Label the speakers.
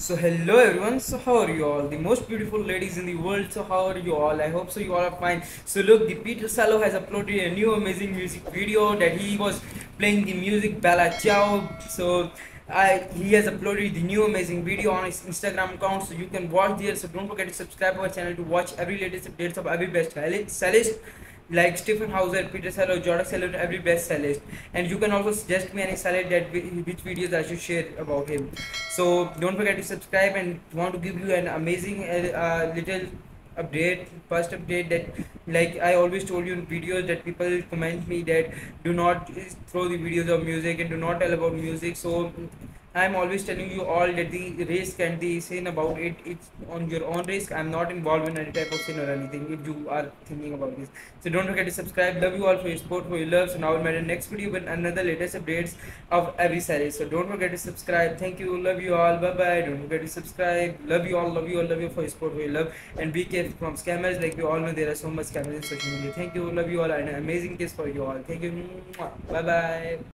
Speaker 1: So hello everyone, so how are you all? The most beautiful ladies in the world, so how are you all? I hope so you all are fine. So look, the Peter Salo has uploaded a new amazing music video that he was playing the music Bella Ciao. So he has uploaded the new amazing video on his Instagram account, so you can watch there. So don't forget to subscribe our channel to watch every latest updates of every best cellist like Stephen Hauser, Peter Salo, Jordan Salo, every best cellist. And you can also suggest me any cellist that which videos I should share about him. So don't forget to subscribe, and want to give you an amazing little update, first update, that like I always told you in videos that people comment me that do not throw the videos of music and do not tell about music. So I'm always telling you all that the risk and the sin about it, it's on your own risk. I'm not involved in any type of sin or anything if you are thinking about this. So don't forget to subscribe. Love you all for your support, for your love. So now we'll meet in the next video with another latest updates of every series. So don't forget to subscribe. Thank you. Love you all. Bye bye. Don't forget to subscribe. Love you all. Love you all. Love you for your support, for your love. And be careful from scammers. Like we all know, there are so much scammers in social media. Thank you. Love you all. And an amazing kiss for you all. Thank you. Bye bye.